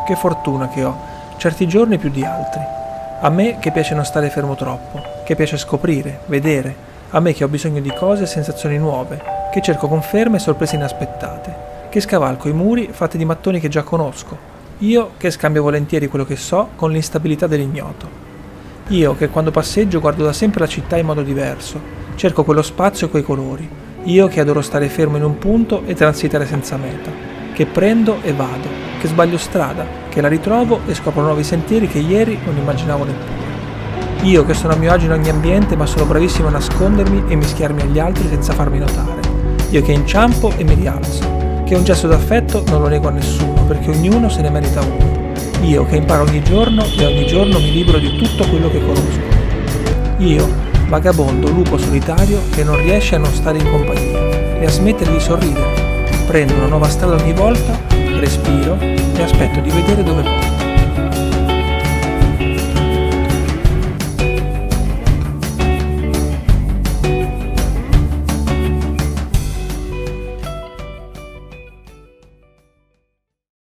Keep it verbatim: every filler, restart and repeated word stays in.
che fortuna che ho, certi giorni più di altri. A me che piace non stare fermo troppo, che piace scoprire, vedere, a me che ho bisogno di cose e sensazioni nuove, che cerco conferme e sorprese inaspettate, che scavalco i muri fatti di mattoni che già conosco, io che scambio volentieri quello che so con l'instabilità dell'ignoto. Io che quando passeggio guardo da sempre la città in modo diverso, cerco quello spazio e quei colori, io che adoro stare fermo in un punto e transitare senza meta, che prendo e vado, che sbaglio strada, che la ritrovo e scopro nuovi sentieri che ieri non immaginavo neppure. Io che sono a mio agio in ogni ambiente ma sono bravissimo a nascondermi e mischiarmi agli altri senza farmi notare. Io che inciampo e mi rialzo, che un gesto d'affetto non lo nego a nessuno perché ognuno se ne merita uno. Io che imparo ogni giorno e ogni giorno mi libero di tutto quello che conosco. Io, vagabondo lupo solitario che non riesce a non stare in compagnia e a smettere di sorridere. Prendo una nuova strada ogni volta, respiro e aspetto di vedere dove porta.